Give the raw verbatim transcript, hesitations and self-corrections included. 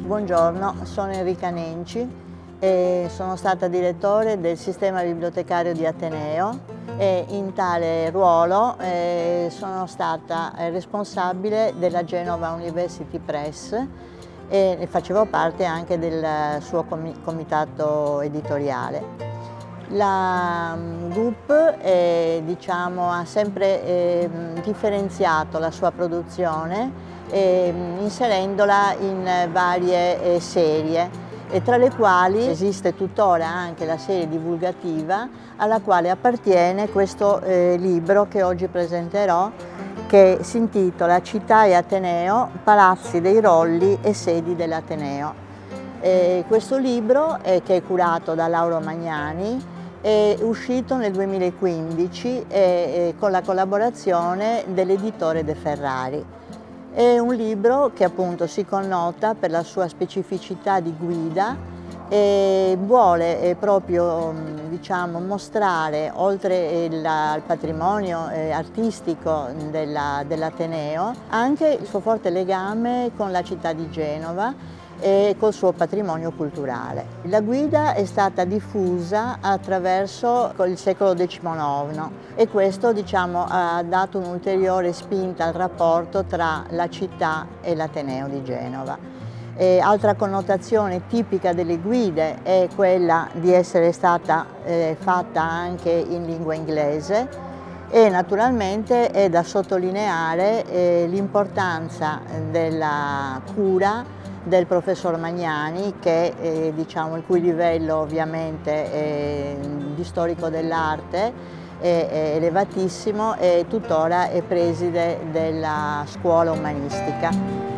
Buongiorno, sono Enrica Nenci e sono stata direttore del sistema bibliotecario di Ateneo e in tale ruolo eh, sono stata responsabile della Genova University Press e facevo parte anche del suo comitato editoriale. La G U P eh, diciamo, ha sempre eh, differenziato la sua produzione eh, inserendola in varie eh, serie, e tra le quali esiste tuttora anche la serie divulgativa alla quale appartiene questo eh, libro che oggi presenterò, che si intitola Città e Ateneo, Palazzi dei Rolli e Sedi dell'Ateneo. Eh, questo libro, eh, che è curato da Lauro Magnani, è uscito nel duemilaquindici eh, eh, con la collaborazione dell'editore De Ferrari. È un libro che appunto si connota per la sua specificità di guida e vuole eh, proprio diciamo, mostrare, oltre il, al patrimonio eh, artistico dell'Ateneo, anche il suo forte legame con la città di Genova e col suo patrimonio culturale. La guida è stata diffusa attraverso il secolo diciannove e questo diciamo, ha dato un'ulteriore spinta al rapporto tra la città e l'Ateneo di Genova. E altra connotazione tipica delle guide è quella di essere stata eh, fatta anche in lingua inglese, e naturalmente è da sottolineare eh, l'importanza della cura del professor Magnani, che eh, diciamo, il cui livello ovviamente è, di storico dell'arte è, è elevatissimo e tuttora è preside della scuola umanistica.